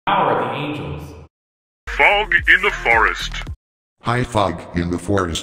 Power of the angels. Fog in the forest. High fog in the forest.